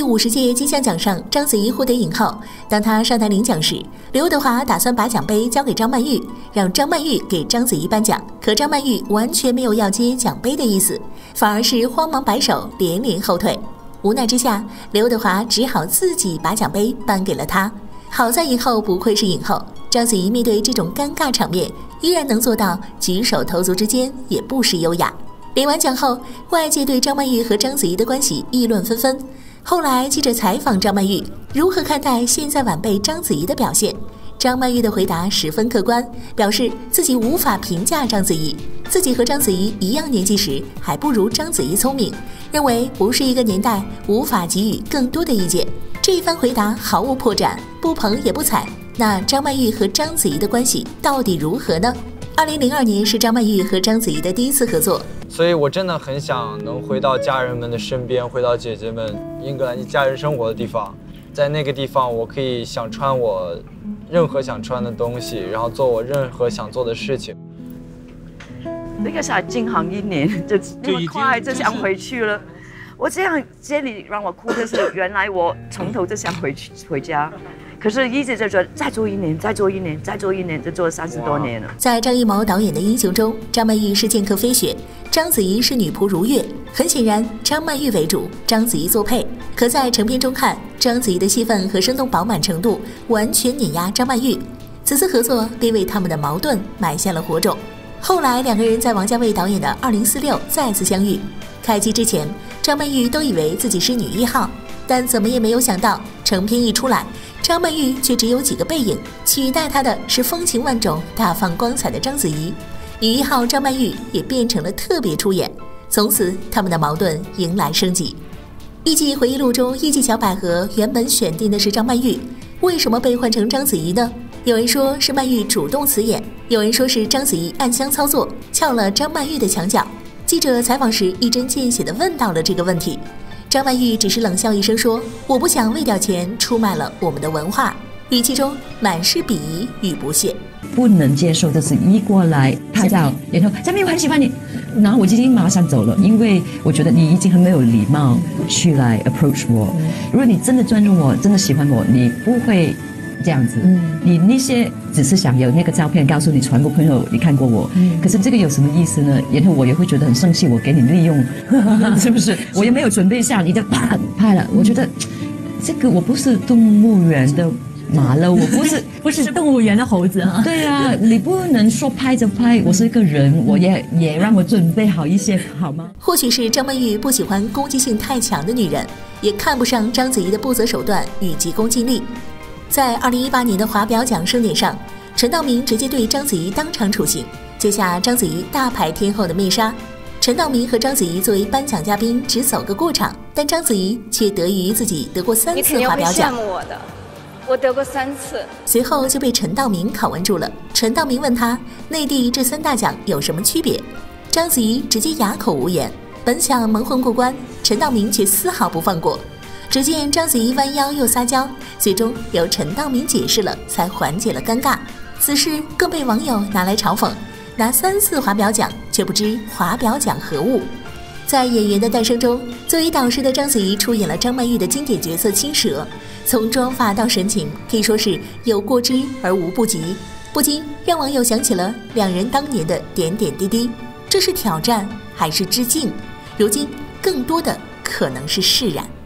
50届金像奖上，章子怡获得影后。当她上台领奖时，刘德华打算把奖杯交给张曼玉，让张曼玉给章子怡颁奖。可张曼玉完全没有要接奖杯的意思，反而是慌忙摆手，连连后退。无奈之下，刘德华只好自己把奖杯颁给了她。好在影后不愧是影后，章子怡面对这种尴尬场面，依然能做到举手投足之间也不失优雅。领完奖后，外界对张曼玉和章子怡的关系议论纷纷。后来记者采访张曼玉如何看待现在晚辈章子怡的表现，张曼玉的回答十分客观，表示自己无法评价章子怡，自己和章子怡一样年纪时还不如章子怡聪明，认为不是一个年代，无法给予更多的意见。这一番回答毫无破绽，不捧也不踩。那张曼玉和章子怡的关系到底如何呢？2002年是张曼玉和章子怡的第一次合作， 所以我真的很想能回到家人们的身边，回到姐姐们英格兰一家人生活的地方，在那个地方我可以想穿我任何想穿的东西，然后做我任何想做的事情。 那个才进行1年就那么快就想回去了。我这里让我哭的是，原来我从头就想回家。可是一直就觉得再做1年，再做1年，再做1年，就做了30多年了。 在张艺谋导演的《英雄》中，张曼玉是剑客飞雪，章子怡是女仆如月。很显然，张曼玉为主，章子怡作配。可在成片中看，章子怡的戏份和生动饱满程度完全碾压张曼玉。此次合作便为他们的矛盾埋下了火种。后来两个人在王家卫导演的《2046》再次相遇。开机之前，张曼玉都以为自己是女1号，但怎么也没有想到，成片一出来，张曼玉却只有几个背影，取代她的是风情万种、大放光彩的章子怡。女1号张曼玉也变成了特别出演，从此他们的矛盾迎来升级。艺伎回忆录中，艺伎小百合原本选定的是张曼玉，为什么被换成章子怡呢？有人说是曼玉主动辞演，有人说是章子怡暗箱操作，撬了张曼玉的墙角。记者采访时一针见血地问到了这个问题，张曼玉只是冷笑一声说：“我不想为点钱出卖了我们的文化。”语气中满是鄙夷与不屑。 不能接受的是一过来拍照，然后张曼玉我很喜欢你，然后我已经马上走了，因为我觉得你已经很没有礼貌去来 approach 我。如果你真的尊重我，真的喜欢我，你不会这样子。你那些只是想有那个照片告诉你全部朋友你看过我，可是这个有什么意思呢？然后我也会觉得很生气，我给你利用是不是？我也没有准备下，你就啪拍了。我觉得这个我不是动物园的马騮，我不是动物园的猴子啊。 对啊，你不能说拍着拍，我是一个人，我也让我准备好一些好吗？ 或许是张曼玉不喜欢攻击性太强的女人，也看不上章子怡的不择手段与急功近利。在2018年的华表奖盛典上，陈道明直接对章子怡当场处刑，揭下章子怡大牌天后的面纱。陈道明和章子怡作为颁奖嘉宾只走个过场，但章子怡却得益于自己得过3次华表奖。 你肯定会羡慕我的，我得过3次。 随后就被陈道明拷问住了。陈道明问他内地这3大奖有什么区别，章子怡直接哑口无言。本想蒙混过关，陈道明却丝毫不放过。只见章子怡弯腰又撒娇，最终由陈道明解释了，才缓解了尴尬。此事更被网友拿来嘲讽，拿3次华表奖，却不知华表奖何物。在演员的诞生中，作为导师的章子怡出演了张曼玉的经典角色青蛇，从妆发到神情，可以说是有过之而无不及，不禁让网友想起了两人当年的点点滴滴。这是挑战还是致敬？如今更多的可能是释然。